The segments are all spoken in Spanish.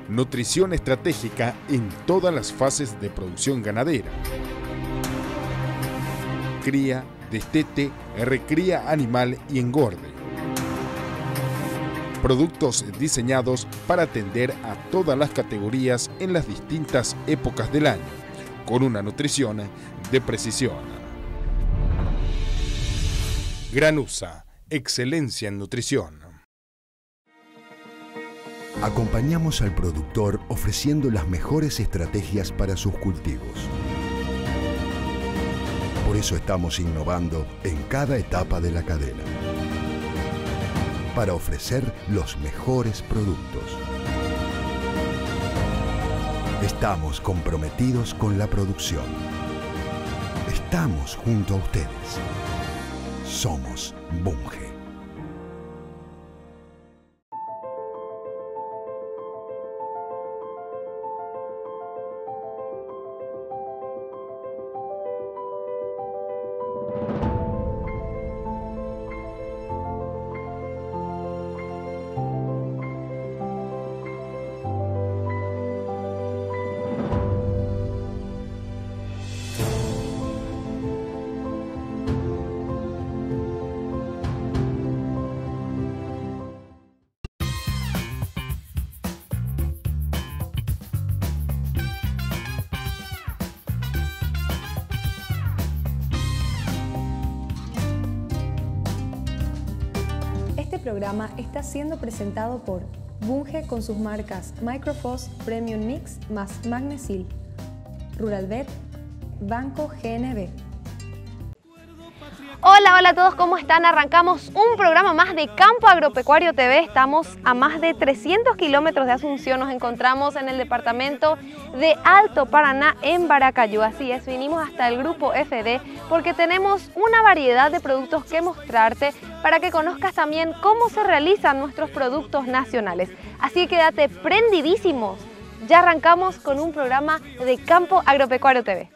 Nutrición estratégica en todas las fases de producción ganadera. Cría, destete, recría animal y engorde. Productos diseñados para atender a todas las categorías en las distintas épocas del año, con una nutrición de precisión. Granusa, excelencia en nutrición. Acompañamos al productor ofreciendo las mejores estrategias para sus cultivos. Por eso estamos innovando en cada etapa de la cadena, para ofrecer los mejores productos. Estamos comprometidos con la producción. Estamos junto a ustedes. Somos Bunge. Este programa está siendo presentado por Bunge con sus marcas Microfoss Premium Mix más Magnesil, Ruralvet, Banco GNB. Hola a todos, ¿cómo están? Arrancamos un programa más de Campo Agropecuario TV. Estamos a más de 300 kilómetros de Asunción. Nos encontramos en el departamento de Alto Paraná, en Baracayú. Así es, vinimos hasta el Grupo FD porque tenemos una variedad de productos que mostrarte para que conozcas también cómo se realizan nuestros productos nacionales. Así que quédate prendidísimos. Ya arrancamos con un programa de Campo Agropecuario TV.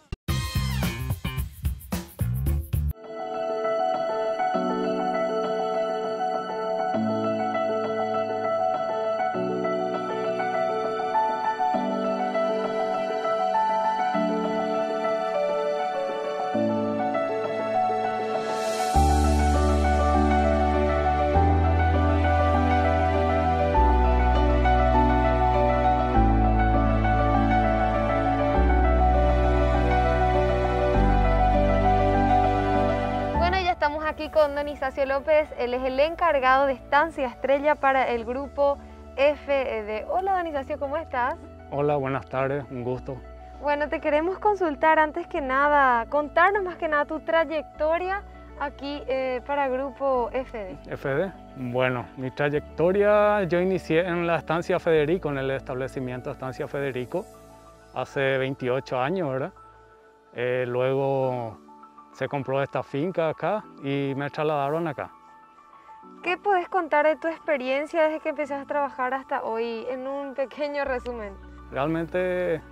Estamos aquí con don Isacio López, él es el encargado de Estancia Estrella para el Grupo FD. Hola don Isacio, ¿cómo estás? Hola, buenas tardes, un gusto. Bueno, te queremos consultar antes que nada, contarnos más que nada tu trayectoria aquí para Grupo FD. FD, bueno, mi trayectoria yo inicié en la Estancia Federico, en el establecimiento Estancia Federico, hace 28 años, ¿verdad? Luego se compró esta finca acá y me trasladaron acá. ¿Qué puedes contar de tu experiencia desde que empezaste a trabajar hasta hoy en un pequeño resumen? Realmente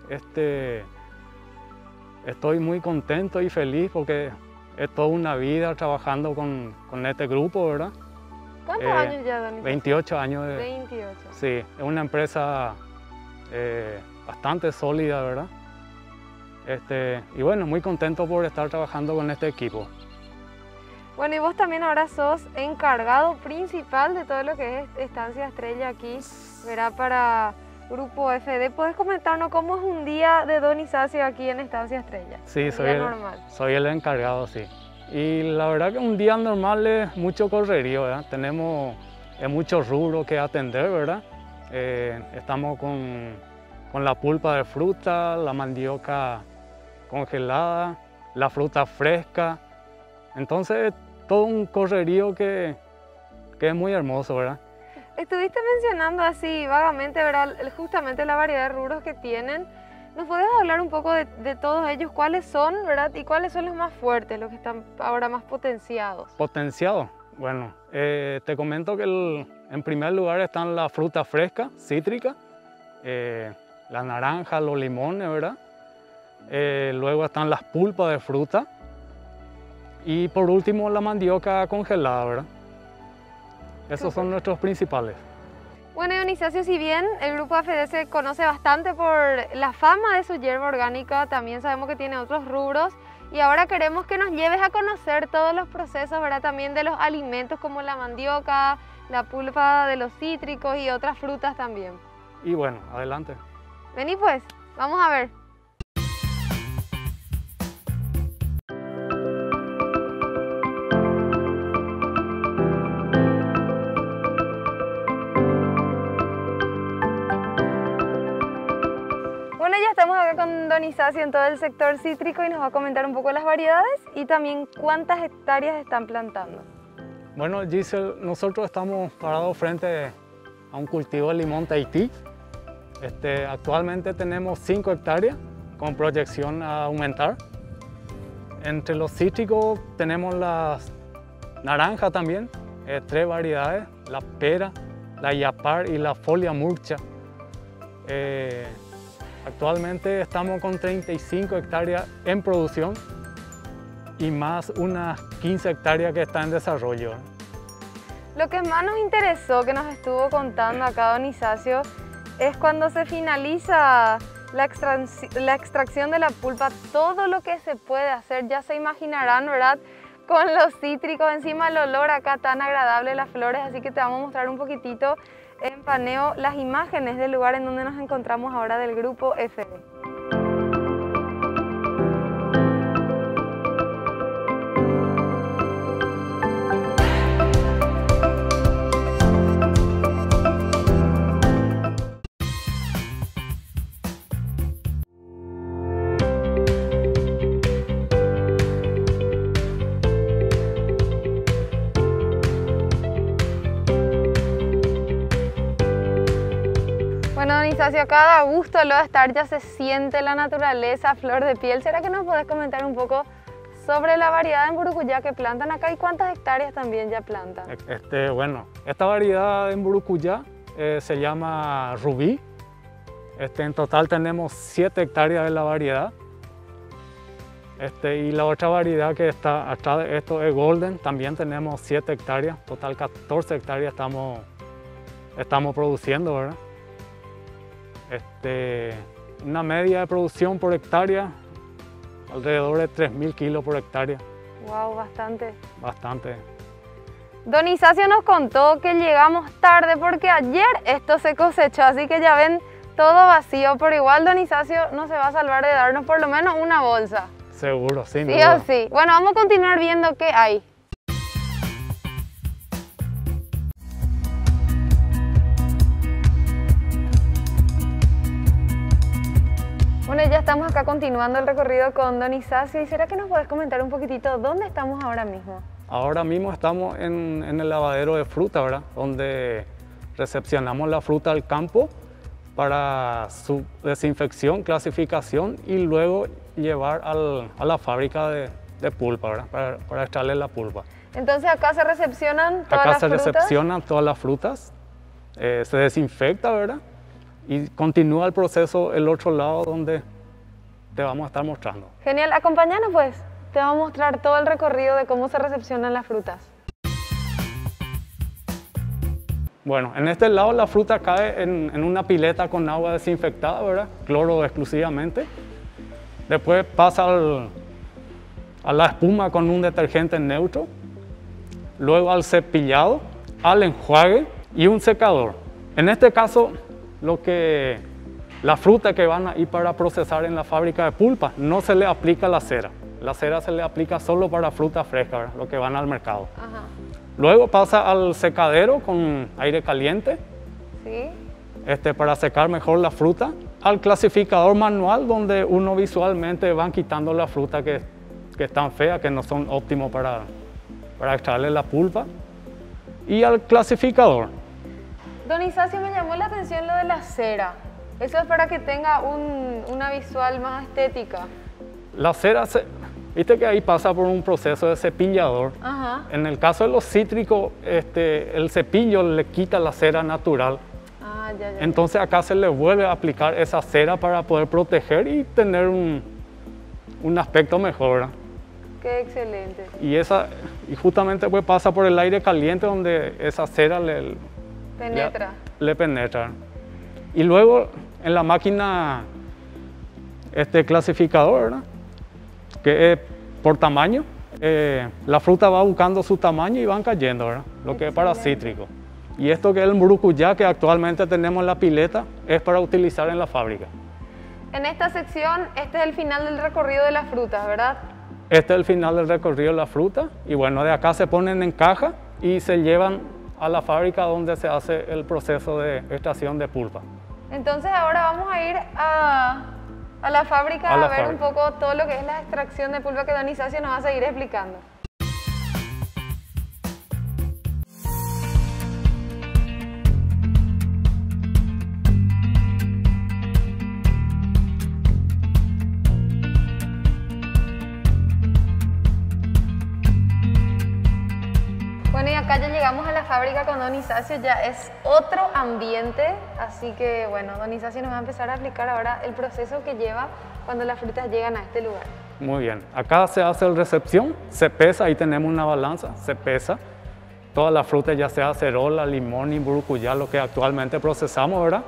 estoy muy contento y feliz porque es toda una vida trabajando con este grupo, ¿verdad? ¿Cuántos años ya, don Isacio? 28 años. 28. Sí, es una empresa bastante sólida, ¿verdad? Y bueno, muy contento por estar trabajando con este equipo. Bueno, y vos también ahora sos encargado principal de todo lo que es Estancia Estrella aquí, ¿verdad? Para Grupo FD. ¿Puedes comentarnos cómo es un día de don Isacio aquí en Estancia Estrella? Sí, soy el encargado, sí. Y la verdad que un día normal es mucho correrío, ¿verdad? Tenemos muchos rubros que atender, ¿verdad? Estamos con la pulpa de fruta, la mandioca congelada, la fruta fresca. Entonces, todo un correrío que es muy hermoso, ¿verdad? Estuviste mencionando así vagamente, ¿verdad? Justamente la variedad de rubros que tienen. ¿Nos podés hablar un poco de todos ellos? ¿Cuáles son, verdad? ¿Y cuáles son los más fuertes, los que están ahora más potenciados? ¿Potenciados? Bueno, te comento que en primer lugar están las frutas frescas, cítricas, la naranja, los limones, ¿verdad? Luego están las pulpas de fruta y por último la mandioca congelada, ¿verdad? Esos son nuestros principales. Bueno, Dionisio, si bien el grupo AFD se conoce bastante por la fama de su hierba orgánica, también sabemos que tiene otros rubros y ahora queremos que nos lleves a conocer todos los procesos, ¿verdad? También de los alimentos como la mandioca, la pulpa de los cítricos y otras frutas también. Y bueno, adelante. Vení pues, vamos a ver. Bueno, ya estamos acá con Don Isacio en todo el sector cítrico y nos va a comentar un poco las variedades y también cuántas hectáreas están plantando. Bueno, Giselle, nosotros estamos parados frente a un cultivo de limón Tahití. Actualmente tenemos 5 hectáreas con proyección a aumentar. Entre los cítricos tenemos las naranjas también, 3 variedades, la pera, la yapar y la folia murcha. Actualmente estamos con 35 hectáreas en producción y más unas 15 hectáreas que están en desarrollo. Lo que más nos interesó, que nos estuvo contando acá Don Isacio, es cuando se finaliza la extracción de la pulpa, todo lo que se puede hacer, ya se imaginarán, ¿verdad? Con los cítricos, encima el olor acá tan agradable de las flores, así que te vamos a mostrar un poquitito en paneo las imágenes del lugar en donde nos encontramos ahora del grupo FD. Bueno, Don Isacio, acá da gusto lo de estar, ya se siente la naturaleza, flor de piel. ¿Será que nos podés comentar un poco sobre la variedad en Burucuyá que plantan acá y cuántas hectáreas también ya plantan? Bueno, esta variedad en Burucuyá se llama Rubí. En total tenemos 7 hectáreas de la variedad. Y la otra variedad que está atrás de esto es Golden, también tenemos 7 hectáreas, total 14 hectáreas estamos produciendo, ¿verdad? Una media de producción por hectárea, alrededor de 3.000 kilos por hectárea. Wow, bastante. Bastante. Don Isacio nos contó que llegamos tarde porque ayer esto se cosechó, así que ya ven todo vacío, pero igual Don Isacio no se va a salvar de darnos por lo menos una bolsa. Seguro, sin sí duda. O sí. Bueno, vamos a continuar viendo qué hay. Bueno, ya estamos acá continuando el recorrido con Don Isacio. ¿Y será que nos podés comentar un poquitito dónde estamos ahora mismo? Ahora mismo estamos en el lavadero de fruta, ¿verdad? Donde recepcionamos la fruta al campo para su desinfección, clasificación y luego llevar a la fábrica de pulpa, ¿verdad? Para extraerle la pulpa. Entonces acá se recepcionan todas las frutas. Acá se recepcionan todas las frutas, se desinfecta, ¿verdad? Y continúa el proceso el otro lado donde te vamos a estar mostrando. Genial, acompáñanos pues. Te vamos a mostrar todo el recorrido de cómo se recepcionan las frutas. Bueno, en este lado la fruta cae en una pileta con agua desinfectada, ¿verdad? Cloro exclusivamente. Después pasa a la espuma con un detergente neutro. Luego al cepillado, al enjuague y un secador. En este caso, la fruta que van a ir para procesar en la fábrica de pulpa, no se le aplica la cera. La cera se le aplica solo para fruta fresca, ¿verdad? Lo que van al mercado. Ajá. Luego pasa al secadero con aire caliente, ¿sí? Para secar mejor la fruta. Al clasificador manual, donde uno visualmente van quitando la fruta que están feas, que no son óptimos para extraerle la pulpa. Y al clasificador. Don Isacio, me llamó la atención lo de la cera. Eso es para que tenga una visual más estética. La cera, viste que ahí pasa por un proceso de cepillador. Ajá. En el caso de los cítricos, el cepillo le quita la cera natural. Ah, ya. Entonces acá se le vuelve a aplicar esa cera para poder proteger y tener un aspecto mejor, ¿verdad? Qué excelente. Y justamente pues pasa por el aire caliente donde esa cera penetra. le penetra. Y luego en la máquina clasificador, ¿verdad? Que es por tamaño, la fruta va buscando su tamaño y van cayendo, ¿verdad? Lo que es para cítrico. Y esto que es el murucuyá que actualmente tenemos en la pileta es para utilizar en la fábrica. En esta sección, este es el final del recorrido de las frutas, ¿verdad? Este es el final del recorrido de la fruta y bueno, de acá se ponen en caja y se llevan a la fábrica donde se hace el proceso de extracción de pulpa. Entonces ahora vamos a ir a la fábrica a ver un poco todo lo que es la extracción de pulpa que don Isacio nos va a seguir explicando. Bueno, y acá ya llegamos a la fábrica con don Isacio, ya es otro ambiente, así que bueno, don Isacio nos va a empezar a explicar ahora el proceso que lleva cuando las frutas llegan a este lugar. Muy bien, acá se hace la recepción, se pesa, ahí tenemos una balanza, se pesa todas las frutas, ya sea acerola, limón y murucuyá, lo que actualmente procesamos, ¿verdad?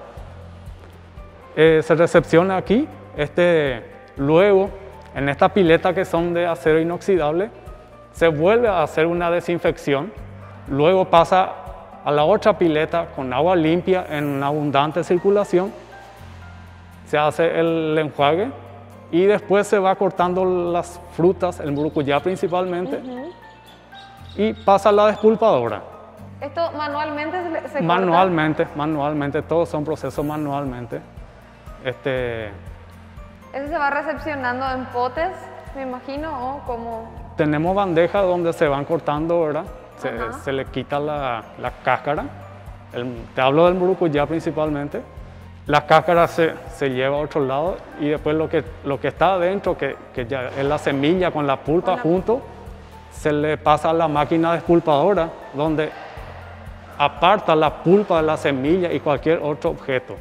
Se recepciona aquí, luego en esta pileta que son de acero inoxidable, se vuelve a hacer una desinfección, luego pasa a la otra pileta con agua limpia en una abundante circulación, se hace el enjuague y después se va cortando las frutas, el murucuyá principalmente, y pasa a la despulpadora. ¿Esto manualmente se corta? Manualmente, todos son procesos manualmente. ¿Eso se va recepcionando en potes, me imagino, o cómo? Tenemos bandejas donde se van cortando, ¿verdad? Se le quita la cáscara. Te hablo del murucuyá principalmente. La cáscara se lleva a otro lado y después lo que está adentro, que ya es la semilla con la pulpa junto, se le pasa a la máquina despulpadora donde aparta la pulpa de la semilla y cualquier otro objeto.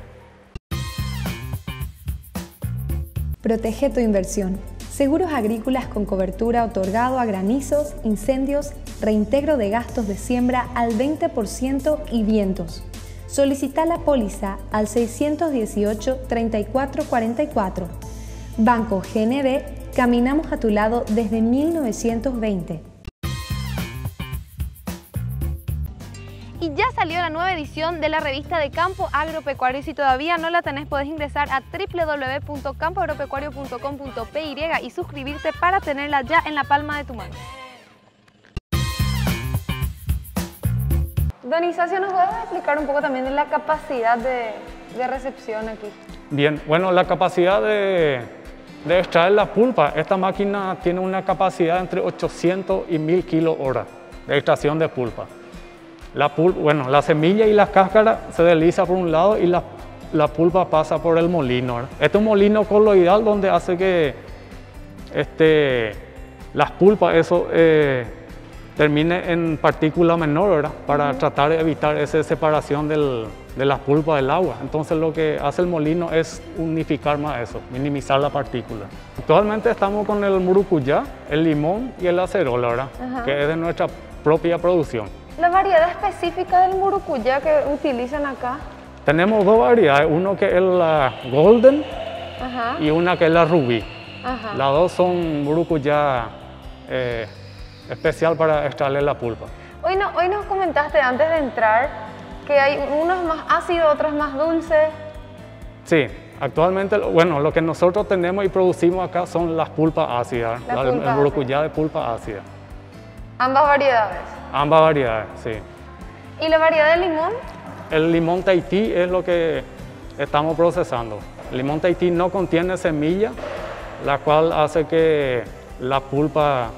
Protege tu inversión. Seguros agrícolas con cobertura otorgado a granizos, incendios, reintegro de gastos de siembra al 20% y vientos. Solicita la póliza al 618-3444. Banco GNB, caminamos a tu lado desde 1920. Y ya salió la nueva edición de la revista de Campo Agropecuario y si todavía no la tenés podés ingresar a www.campoagropecuario.com.py y suscribirte para tenerla ya en la palma de tu mano. Don Isacio, ¿nos puede explicar un poco también de la capacidad de recepción aquí? Bien, bueno, la capacidad de extraer la pulpa, esta máquina tiene una capacidad entre 800 y 1000 kWh de extracción de pulpa. La semilla y la cáscara se desliza por un lado y la pulpa pasa por el molino, ¿verdad? Este es un molino coloidal donde hace que las pulpas termine en partícula menor, ¿verdad? Para tratar de evitar esa separación de las pulpas del agua. Entonces lo que hace el molino es unificar más eso, minimizar la partícula. Actualmente estamos con el murucuyá, el limón y el acerola, ¿verdad? Que es de nuestra propia producción. ¿La variedad específica del murucuyá que utilizan acá? Tenemos dos variedades, uno que es la Golden y una que es la Rubí. Las dos son murucuyá especial para extraer la pulpa. Hoy nos comentaste antes de entrar que hay unos más ácidos, otros más dulces. Sí, actualmente, bueno, lo que nosotros tenemos y producimos acá son las pulpas ácidas, el murucuyá de pulpa ácida. ¿Ambas variedades? Ambas variedades, sí. ¿Y la variedad de limón? El limón Tahití es lo que estamos procesando. El limón Tahití no contiene semilla, la cual hace que la pulpa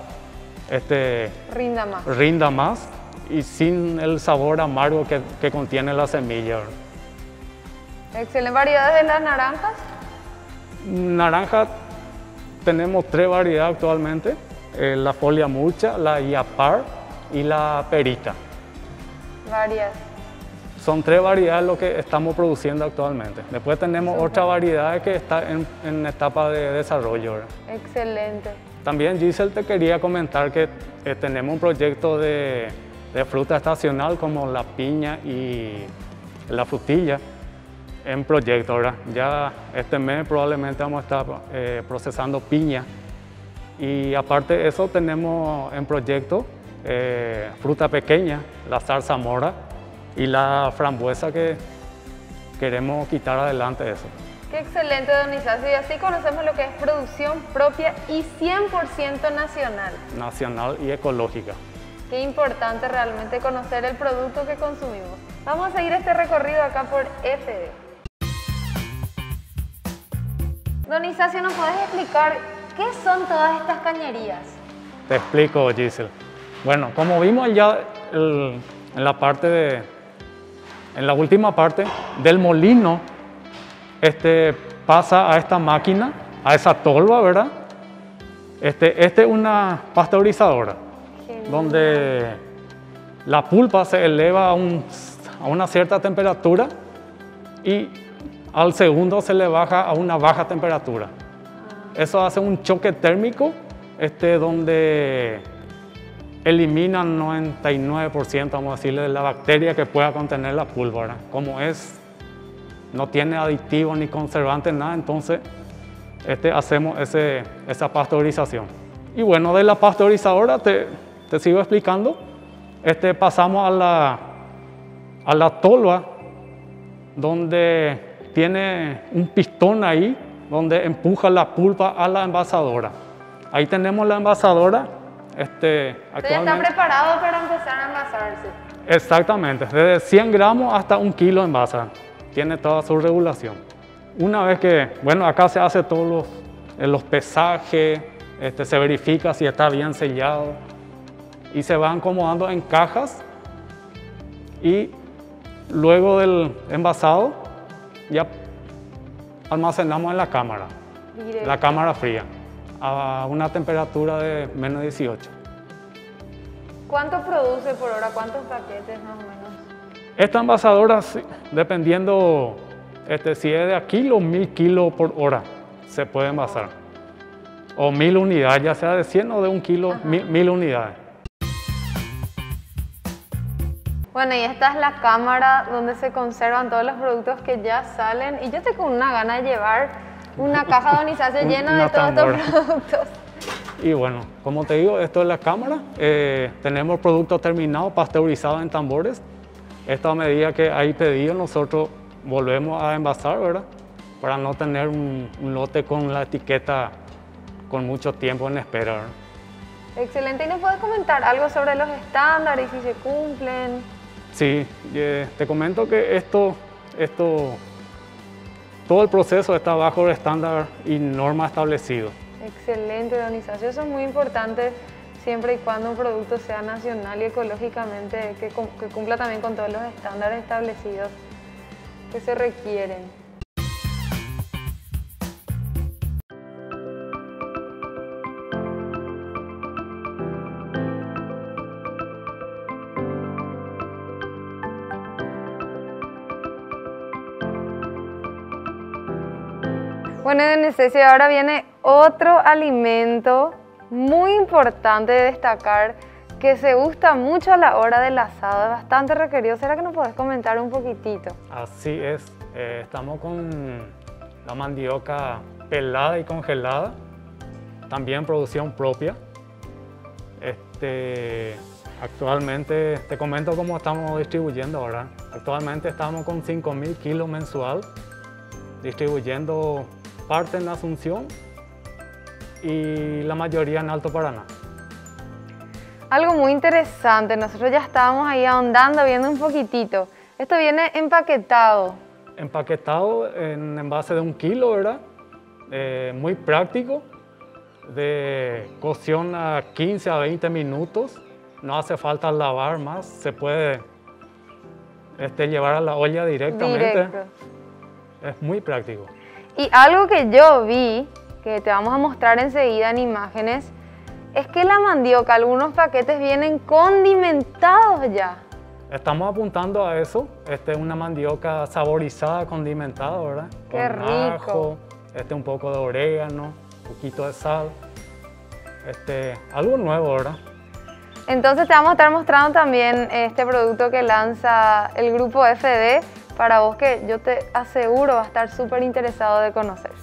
rinda más y sin el sabor amargo que contiene la semilla. Excelente. ¿Variedades de las naranjas? Naranja tenemos 3 variedades actualmente. La folia murcha, la yapar y la perita. Varias. Son 3 variedades lo que estamos produciendo actualmente. Después tenemos otra variedad que está en etapa de desarrollo, ¿verdad? Excelente. También, Giselle, te quería comentar que tenemos un proyecto de fruta estacional como la piña y la frutilla en proyecto, ¿verdad? Ya este mes probablemente vamos a estar procesando piña. Y aparte de eso tenemos en proyecto fruta pequeña, la zarzamora y la frambuesa, que queremos quitar adelante eso. Qué excelente, don Ignacio. Y así conocemos lo que es producción propia y 100% nacional. Nacional y ecológica. Qué importante realmente conocer el producto que consumimos. Vamos a seguir este recorrido acá por FD. Don Ignacio, ¿nos podés explicar qué son todas estas cañerías? Te explico, Giselle. Bueno, como vimos ya en la última parte del molino, pasa a esta máquina, a esa tolva, ¿verdad? Es una pasteurizadora, donde la pulpa se eleva a una cierta temperatura y al segundo se le baja a una baja temperatura. Eso hace un choque térmico donde elimina 99%, vamos a decirle, de la bacteria que pueda contener la pulpa, ¿verdad? Como no tiene aditivos ni conservantes, nada, entonces hacemos esa pasteurización. Y bueno, de la pasteurizadora te sigo explicando. Pasamos a la tolva, donde tiene un pistón ahí, donde empuja la pulpa a la envasadora. Ahí tenemos la envasadora. Actualmente está preparado para empezar a envasarse. Exactamente, desde 100 gramos hasta 1 kilo envasa. Tiene toda su regulación. Una vez que, bueno, acá se hace todos los pesajes, se verifica si está bien sellado y se va acomodando en cajas, y luego del envasado ya almacenamos en la cámara, la cámara fría, a una temperatura de menos 18. ¿Cuánto produce por hora? ¿Cuántos paquetes más o menos? Esta envasadora, dependiendo si es de a kilo o 1000 kilos por hora, se puede envasar. O 1000 unidades, ya sea de 100 o de 1 kilo, 1000 unidades. Bueno, y esta es la cámara donde se conservan todos los productos que ya salen. Y yo estoy con una gana de llevar una caja de Don Ignacio llena de todos estos productos. Y bueno, como te digo, esto es la cámara. Tenemos productos terminados, pasteurizados en tambores. Esta medida que hay pedido, nosotros volvemos a envasar, ¿verdad? Para no tener un lote con la etiqueta con mucho tiempo en espera, ¿verdad? Excelente. ¿Y nos puedes comentar algo sobre los estándares y si se cumplen? Sí, te comento que todo el proceso está bajo el estándar y norma establecido. Excelente, don Ignacio. Eso es muy importante siempre y cuando un producto sea nacional y ecológicamente, que cumpla también con todos los estándares establecidos que se requieren. Bueno, don Ignacio, ahora viene otro alimento muy importante de destacar que se gusta mucho a la hora del asado, es bastante requerido. ¿Será que nos podés comentar un poquitito? Así es, estamos con la mandioca pelada y congelada, también producción propia. Actualmente, te comento cómo estamos distribuyendo ahora. Actualmente estamos con 5000 kilos mensual, distribuyendo parte en Asunción y la mayoría en Alto Paraná. Algo muy interesante, nosotros ya estábamos ahí ahondando, viendo un poquitito. Esto viene empaquetado. Empaquetado en envase de 1 kilo, ¿verdad? Muy práctico, de cocción a 15 a 20 minutos. No hace falta lavar más, se puede llevar a la olla directamente. Directo. Es muy práctico. Y algo que yo vi, que te vamos a mostrar enseguida en imágenes, es que la mandioca, algunos paquetes vienen condimentados ya. Estamos apuntando a eso. Una mandioca saborizada, condimentada, ¿verdad? Qué con rico. ajo, un poco de orégano, un poquito de sal. Algo nuevo, ¿verdad? Entonces te vamos a estar mostrando también este producto que lanza el grupo FD, para vos que yo te aseguro va a estar súper interesado de conocer.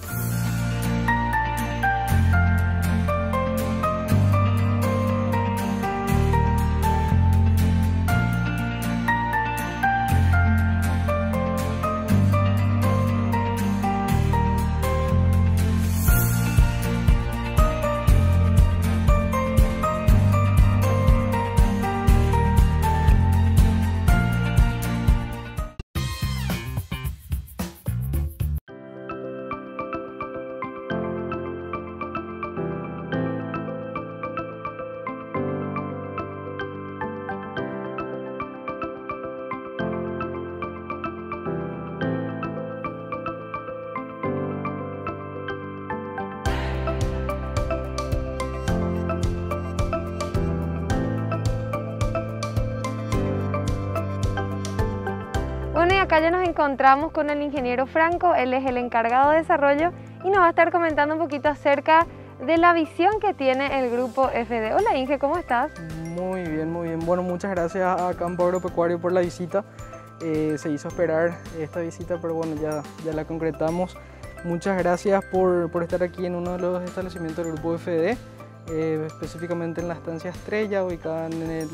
Bueno, y acá ya nos encontramos con el ingeniero Franco, él es el encargado de desarrollo y nos va a estar comentando un poquito acerca de la visión que tiene el grupo FD. Hola Inge, ¿cómo estás? Muy bien, muy bien. Bueno, muchas gracias a Campo Agropecuario por la visita. Se hizo esperar esta visita, pero bueno, ya la concretamos. Muchas gracias por estar aquí en uno de los establecimientos del grupo FD, específicamente en la estancia Estrella, ubicada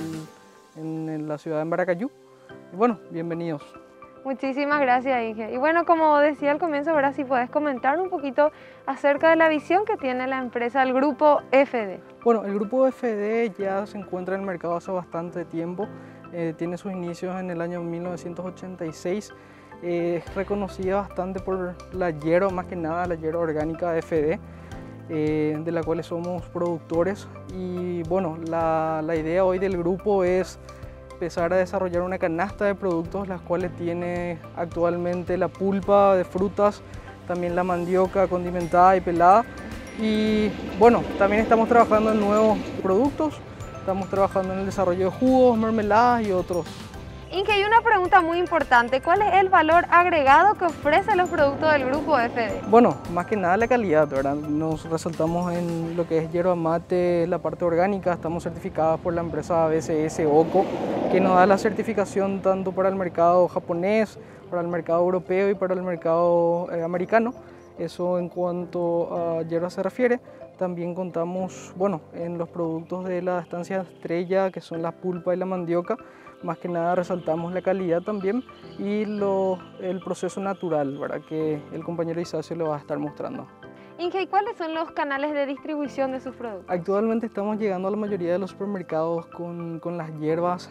en la ciudad de Embaracayú. Y bueno, bienvenidos. Muchísimas gracias, Inge. Y bueno, como decía al comienzo, ahora sí puedes comentar un poquito acerca de la visión que tiene la empresa, el grupo FD. Bueno, el grupo FD ya se encuentra en el mercado hace bastante tiempo. Tiene sus inicios en el año 1986. Es reconocida bastante por la hierba, más que nada la hierba orgánica de FD, de la cual somos productores. Y bueno, la idea hoy del grupo es empezar a desarrollar una canasta de productos, las cuales tiene actualmente la pulpa de frutas, también la mandioca condimentada y pelada. Y bueno, también estamos trabajando en nuevos productos, estamos trabajando en el desarrollo de jugos, mermeladas y otros. Inge, hay una pregunta muy importante, ¿cuál es el valor agregado que ofrecen los productos del grupo FD? Bueno, más que nada la calidad, ¿verdad? Nos resaltamos en lo que es yerba mate, la parte orgánica, estamos certificados por la empresa BCS OCO, que nos da la certificación tanto para el mercado japonés, para el mercado europeo y para el mercado americano. Eso en cuanto a hierba se refiere. También contamos, bueno, en los productos de la estancia Estrella, que son la pulpa y la mandioca. Más que nada resaltamos la calidad también y el proceso natural, ¿verdad? Que el compañero Isacio lo va a estar mostrando. Inge, ¿y cuáles son los canales de distribución de sus productos? Actualmente estamos llegando a la mayoría de los supermercados con las hierbas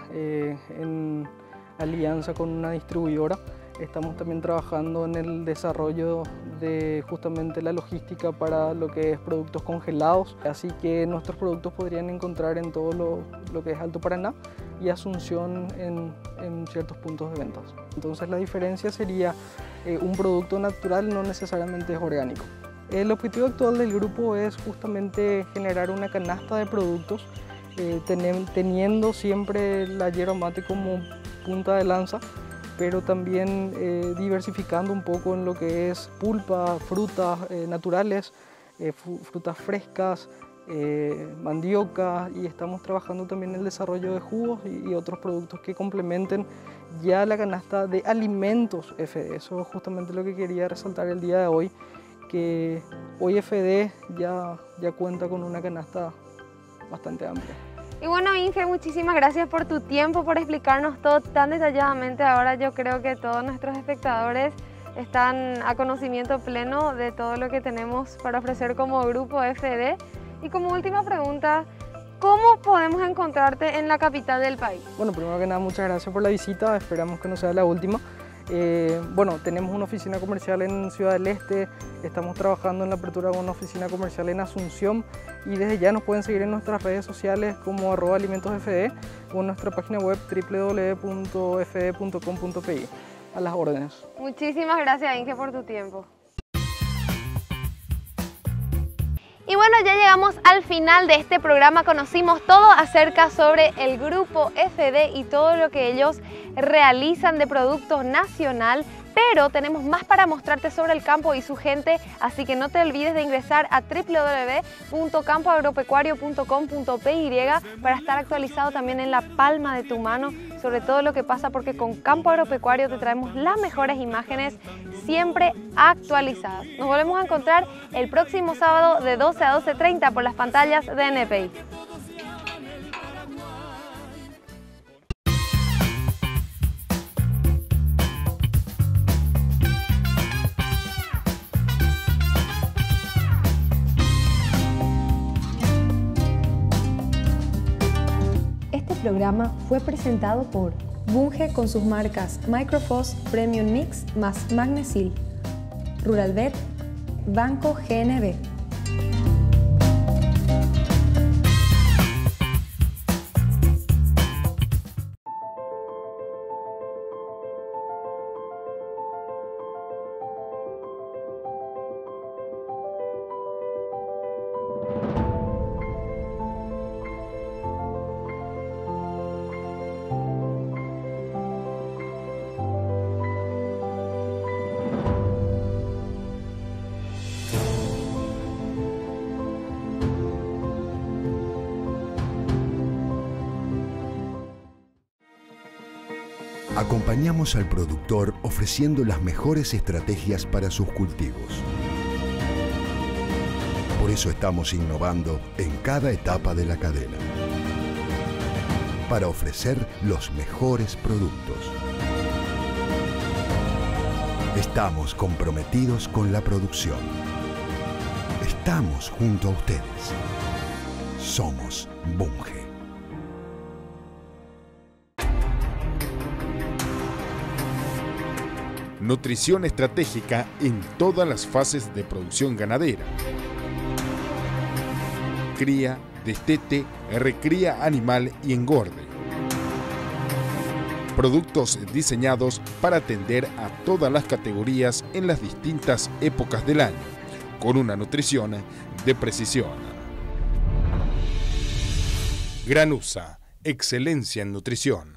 en alianza con una distribuidora. Estamos también trabajando en el desarrollo de justamente la logística para lo que es productos congelados, así que nuestros productos podrían encontrar en todo lo que es Alto Paraná y Asunción en ciertos puntos de ventas. Entonces la diferencia sería un producto natural no necesariamente es orgánico. El objetivo actual del grupo es justamente generar una canasta de productos teniendo siempre la yerba mate como punta de lanza, pero también diversificando un poco en lo que es pulpa, frutas naturales, frutas frescas, mandioca, y estamos trabajando también en el desarrollo de jugos y otros productos que complementen ya la canasta de alimentos FD. Eso es justamente lo que quería resaltar el día de hoy, que hoy FD ya cuenta con una canasta bastante amplia. Y bueno, Inge, muchísimas gracias por tu tiempo, por explicarnos todo tan detalladamente. Ahora yo creo que todos nuestros espectadores están a conocimiento pleno de todo lo que tenemos para ofrecer como grupo FD. Y como última pregunta, ¿cómo podemos encontrarte en la capital del país? Bueno, primero que nada, muchas gracias por la visita, esperamos que no sea la última. Bueno, tenemos una oficina comercial en Ciudad del Este, estamos trabajando en la apertura de una oficina comercial en Asunción y desde ya nos pueden seguir en nuestras redes sociales como @alimentosfd o en nuestra página web www.fd.com.pi. A las órdenes. Muchísimas gracias, Inge, por tu tiempo. Y bueno, ya llegamos al final de este programa, conocimos todo acerca sobre el grupo FD y todo lo que ellos realizan de producto nacional, pero tenemos más para mostrarte sobre el campo y su gente, así que no te olvides de ingresar a www.campoagropecuario.com.py para estar actualizado también en la palma de tu mano sobre todo lo que pasa, porque con Campo Agropecuario te traemos las mejores imágenes siempre actualizadas. Nos volvemos a encontrar el próximo sábado de 12 a 12:30 por las pantallas de NPI. Este programa fue presentado por Bunge con sus marcas Microfoss Premium Mix más Magnesil, Ruralvet, Banco GNB. Acompañamos al productor ofreciendo las mejores estrategias para sus cultivos. Por eso estamos innovando en cada etapa de la cadena, para ofrecer los mejores productos. Estamos comprometidos con la producción. Estamos junto a ustedes. Somos Bunge. Nutrición estratégica en todas las fases de producción ganadera. Cría, destete, recría animal y engorde. Productos diseñados para atender a todas las categorías en las distintas épocas del año, con una nutrición de precisión. Granusa, excelencia en nutrición.